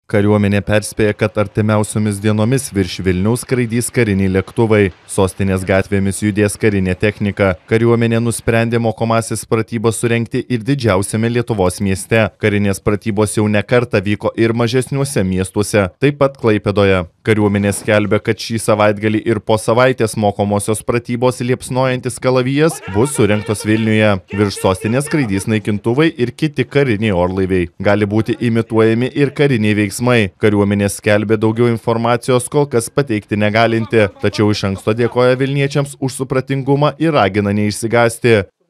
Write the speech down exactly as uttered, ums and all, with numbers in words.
Kariuomenė perspėja, kad artimiausiomis dienomis virš Vilniaus skraidys kariniai lėktuvai. Sostinės gatvėmis judės karinė technika. Kariuomenė nusprendė mokomasis pratybas surengti ir didžiausiame Lietuvos mieste. Karinės pratybos jau ne kartą vyko ir mažesniuose miestuose, taip pat Klaipėdoje. Kariuomenė skelbia, kad šį savaitgalį ir po savaitės mokomosios pratybos liepsnojantis kalavijas bus surengtos Vilniuje. Virš sostinės skraidys naikintuvai ir kiti kariniai orlaiviai. Gali būti imituojami ir kariniai veiksmai. Kariuomenė skelbia daugiau informacijos kol kas pateikti negalinti, tačiau iš anksto dėkoja vilniečiams už supratingumą ir ragina neišsigąsti.